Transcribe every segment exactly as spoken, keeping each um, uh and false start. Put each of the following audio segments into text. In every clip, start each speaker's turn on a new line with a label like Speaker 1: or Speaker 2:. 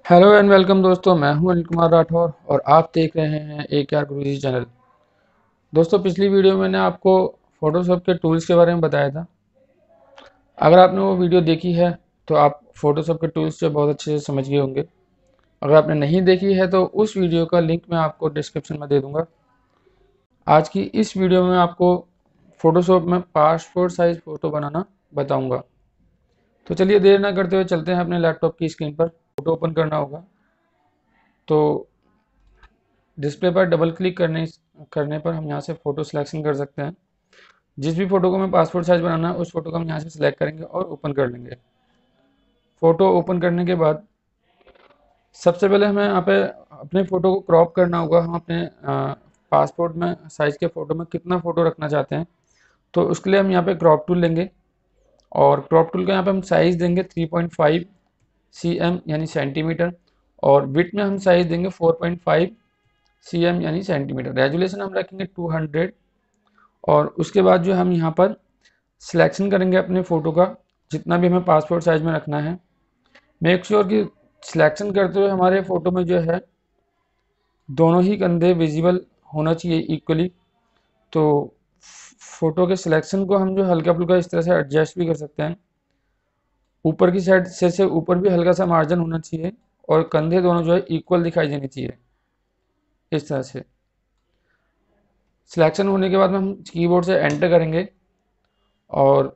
Speaker 1: Hello and welcome दोस्तों, मैं हूं अनिल कुमार राठौर और आप देख रहे हैं ए के आर गुरुजी चैनल। दोस्तों, पिछली वीडियो में मैंने आपको फोटोशॉप के टूल्स के बारे में बताया था। अगर आपने वो वीडियो देखी है तो आप फोटोशॉप के टूल्स से बहुत अच्छे से समझ गए होंगे। अगर आपने नहीं देखी है तो उस वीडियो का लिंक मैं आपको डिस्क्रिप्शन में दे दूंगा। आज की इस वीडियो में आपको फोटोशॉप में पासपोर्ट साइज फ़ोटो बनाना बताऊँगा। तो चलिए देर ना करते हुए चलते हैं अपने लैपटॉप की स्क्रीन पर। फ़ोटो ओपन करना होगा तो डिस्प्ले पर डबल क्लिक करने करने पर हम यहाँ से फ़ोटो सिलेक्शन कर सकते हैं। जिस भी फ़ोटो को हमें पासपोर्ट साइज़ बनाना है उस फ़ोटो को हम यहाँ से सिलेक्ट करेंगे और ओपन कर लेंगे। फ़ोटो ओपन करने के बाद सबसे पहले हमें यहाँ पे अपने फ़ोटो को क्रॉप करना होगा। हम अपने पासपोर्ट में साइज़ के फ़ोटो में कितना फ़ोटो रखना चाहते हैं, तो उसके लिए हम यहाँ पे क्रॉप टूल लेंगे और क्रॉप टूल का यहाँ पे हम साइज़ देंगे three point five C M यानी सेंटीमीटर, और विड्थ में हम साइज़ देंगे four point five C M यानी सेंटीमीटर। रेजुलेशन हम रखेंगे टू हंड्रेड। और उसके बाद जो हम यहाँ पर सिलेक्शन करेंगे अपने फ़ोटो का, जितना भी हमें पासपोर्ट साइज़ में रखना है। मेक श्योर कि सिलेक्शन करते हुए हमारे फ़ोटो में जो है दोनों ही कंधे विजिबल होना चाहिए इक्वली। तो फ़ोटो के सिलेक्शन को हम जो हल्का फुल्का इस तरह से एडजस्ट भी कर सकते हैं। ऊपर की साइड से से ऊपर भी हल्का सा मार्जिन होना चाहिए और कंधे दोनों जो है इक्वल दिखाई देनी चाहिए इस तरह से। सिलेक्शन होने के बाद में हम कीबोर्ड से एंटर करेंगे और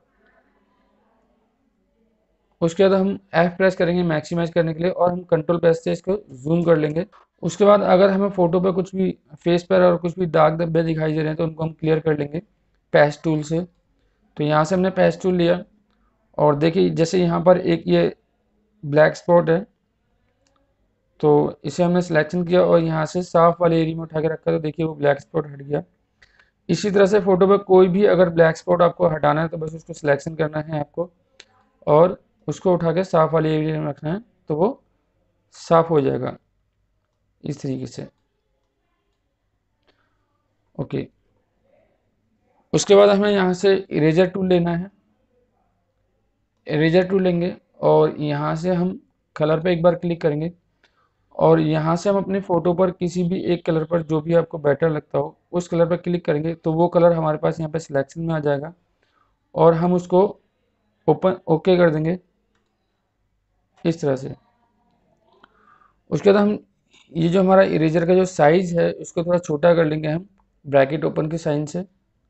Speaker 1: उसके बाद हम एफ प्रेस करेंगे मैक्सिमाइज करने के लिए, और हम कंट्रोल प्रेस से इसको जूम कर लेंगे। उसके बाद अगर हमें फ़ोटो पे कुछ भी फेस पर और कुछ भी दाग धब्बे दिखाई दे रहे हैं तो उनको हम क्लियर कर लेंगे पैच टूल से। तो यहाँ से हमने पैच टूल लिया और देखिए जैसे यहाँ पर एक ये ब्लैक स्पॉट है, तो इसे हमने सिलेक्शन किया और यहाँ से साफ वाले एरिया में उठा के रखा तो देखिए वो ब्लैक स्पॉट हट गया। इसी तरह से फ़ोटो पे कोई भी अगर ब्लैक स्पॉट आपको हटाना है तो बस उसको सिलेक्शन करना है आपको और उसको उठा के साफ वाले एरिया में रखना है, तो वो साफ हो जाएगा इस तरीके से। ओके, उसके बाद हमें यहाँ से इरेजर टूल लेना है। इरेजर टूल लेंगे और यहाँ से हम कलर पे एक बार क्लिक करेंगे और यहाँ से हम अपने फ़ोटो पर किसी भी एक कलर पर जो भी आपको बेटर लगता हो उस कलर पर क्लिक करेंगे तो वो कलर हमारे पास यहाँ पे सिलेक्शन में आ जाएगा और हम उसको ओपन ओके कर देंगे इस तरह से। उसके बाद हम ये जो हमारा इरेजर का जो साइज़ है उसको थोड़ा छोटा कर लेंगे हम ब्रैकेट ओपन के साइन से,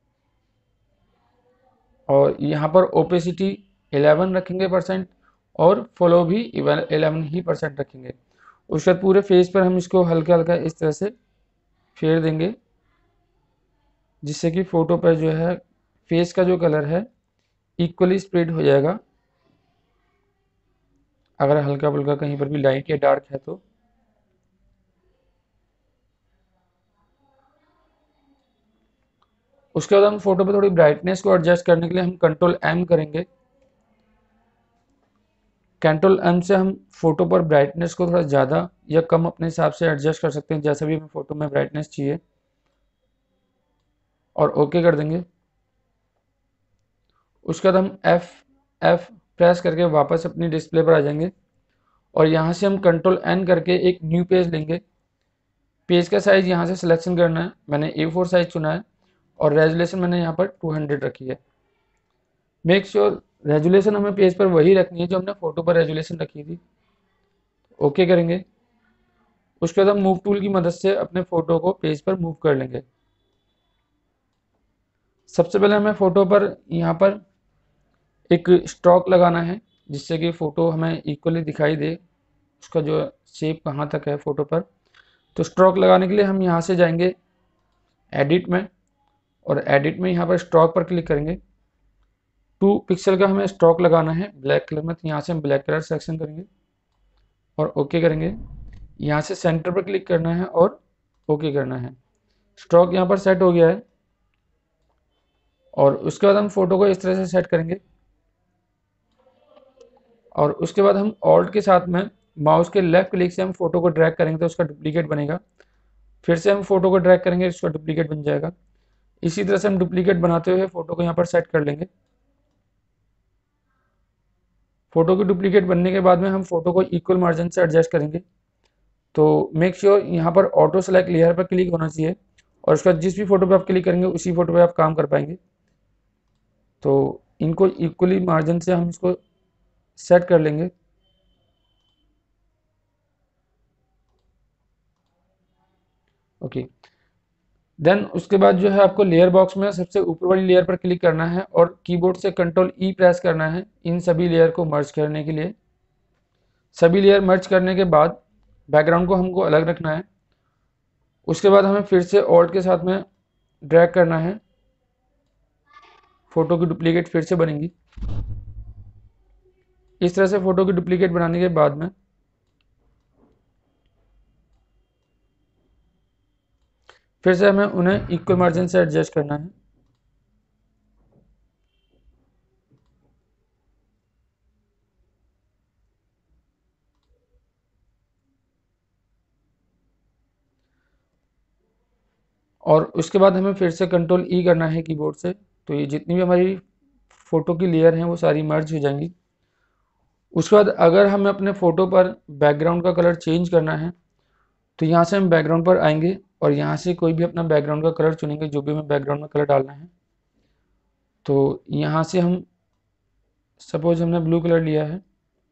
Speaker 1: और यहाँ पर ओपेसिटी इलेवन रखेंगे परसेंट और फॉलो भी इलेवन ही परसेंट रखेंगे। उसके बाद पूरे फेस पर हम इसको हल्का हल्का इस तरह से फेर देंगे जिससे कि फ़ोटो पर जो है फेस का जो कलर है इक्वली स्प्रेड हो जाएगा। अगर हल्का फुल्का कहीं पर भी लाइट या डार्क है तो उसके बाद हम फोटो पे थोड़ी ब्राइटनेस को एडजस्ट करने के लिए हम कंट्रोल एम करेंगे। कंट्रोल एम से हम फोटो पर ब्राइटनेस को थोड़ा ज़्यादा या कम अपने हिसाब से एडजस्ट कर सकते हैं जैसा भी हमें फोटो में ब्राइटनेस चाहिए, और ओके कर देंगे। उसके बाद हम एफ एफ प्रेस करके वापस अपनी डिस्प्ले पर आ जाएंगे और यहाँ से हम कंट्रोल एन करके एक न्यू पेज लेंगे। पेज का साइज़ यहाँ से सिलेक्शन करना है, मैंने ए फोर साइज़ चुना है और रेजुलेशन मैंने यहाँ पर टू हंड्रेड रखी है। मेक श्योर रेजुलेशन हमें पेज पर वही रखनी है जो हमने फोटो पर रेजुलेशन रखी थी। ओके करेंगे। उसके बाद हम मूव टूल की मदद से अपने फोटो को पेज पर मूव कर लेंगे। सबसे पहले हमें फोटो पर यहाँ पर एक स्ट्रोक लगाना है जिससे कि फ़ोटो हमें इक्वली दिखाई दे, उसका जो शेप कहाँ तक है फ़ोटो पर। तो स्ट्रोक लगाने के लिए हम यहाँ से जाएंगे एडिट में और एडिट में यहाँ पर स्ट्रोक पर क्लिक करेंगे। टू पिक्सल का हमें स्ट्रोक लगाना है ब्लैक कलर में, तो यहाँ से हम ब्लैक कलर सेलेक्शन करेंगे और ओके करेंगे। यहाँ से सेंटर पर क्लिक करना है और ओके करना है। स्ट्रोक यहाँ पर सेट हो गया है और उसके बाद हम फोटो को इस तरह से सेट करेंगे और उसके बाद हम ऑल्ट के साथ में माउस के लेफ्ट क्लिक से हम फोटो को ड्रैग करेंगे तो उसका डुप्लीकेट बनेगा। फिर से हम फोटो को ड्रैग करेंगे, उसका डुप्लीकेट बन जाएगा। इसी तरह से हम डुप्लीकेट बनाते हुए फोटो को यहाँ पर सेट कर लेंगे। फ़ोटो की डुप्लीकेट बनने के बाद में हम फ़ोटो को इक्वल मार्जिन से एडजस्ट करेंगे। तो मेक श्योर यहाँ पर ऑटो सेलेक्ट लेयर पर क्लिक होना चाहिए और उसके बाद जिस भी फ़ोटो पे आप क्लिक करेंगे उसी फ़ोटो पे आप काम कर पाएंगे। तो इनको इक्वली मार्जिन से हम इसको सेट कर लेंगे। ओके, देन उसके बाद जो है आपको लेयर बॉक्स में सबसे ऊपर वाली लेयर पर क्लिक करना है और कीबोर्ड से कंट्रोल ई प्रेस करना है इन सभी लेयर को मर्ज करने के लिए। सभी लेयर मर्ज करने के बाद बैकग्राउंड को हमको अलग रखना है। उसके बाद हमें फिर से ऑल्ट के साथ में ड्रैग करना है, फोटो की डुप्लीकेट फिर से बनेंगी। इस तरह से फोटो की डुप्लीकेट बनाने के बाद में फिर से हमें उन्हें इक्वल मार्जिन से एडजस्ट करना है। और उसके बाद हमें फिर से कंट्रोल ई करना है कीबोर्ड से। तो ये जितनी भी हमारी फ़ोटो की लेयर हैं वो सारी मर्ज हो जाएंगी। उसके बाद अगर हमें अपने फ़ोटो पर बैकग्राउंड का कलर चेंज करना है तो यहाँ से हम बैकग्राउंड पर आएंगे और यहाँ से कोई भी अपना बैकग्राउंड का कलर चुनेंगे, जो भी हमें बैकग्राउंड में कलर डालना है। तो यहाँ से हम सपोज हमने ब्लू कलर लिया है,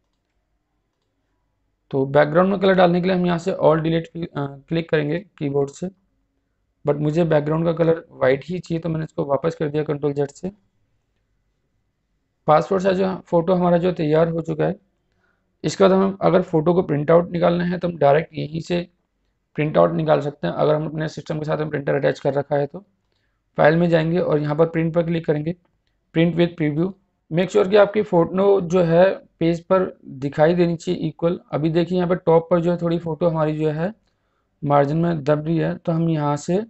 Speaker 1: तो बैकग्राउंड में कलर डालने के लिए हम यहाँ से ऑल डिलीट क्लिक करेंगे कीबोर्ड से। बट मुझे बैकग्राउंड का कलर वाइट ही चाहिए तो मैंने इसको वापस कर दिया कंट्रोल जेड से। पासपोर्ट साइज जो फोटो हमारा जो तैयार हो चुका है। इसके बाद हम अगर फोटो को प्रिंट आउट निकालना है तो हम डायरेक्ट यहीं से प्रिंट आउट निकाल सकते हैं। अगर हम अपने सिस्टम के साथ में प्रिंटर अटैच कर रखा है तो फाइल में जाएंगे और यहाँ पर प्रिंट पर क्लिक करेंगे, print with preview. Make sure कि आपकी फोटो जो है पेज पर दिखाई देनी चाहिए इक्वल। अभी देखिए यहाँ पर टॉप पर जो है थोड़ी फोटो हमारी जो है मार्जिन में दब रही है, तो हम यहाँ से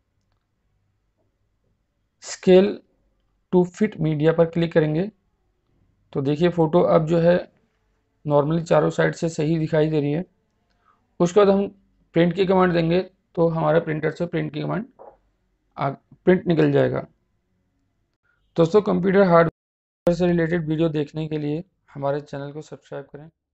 Speaker 1: स्केल टू फिट मीडिया पर क्लिक करेंगे। तो देखिए फ़ोटो अब जो है नॉर्मली चारों साइड से सही दिखाई दे रही है। उसके बाद हम प्रिंट की कमांड देंगे तो हमारे प्रिंटर से प्रिंट की कमांड प्रिंट निकल जाएगा। दोस्तों, कंप्यूटर हार्डवेयर से रिलेटेड वीडियो देखने के लिए हमारे चैनल को सब्सक्राइब करें।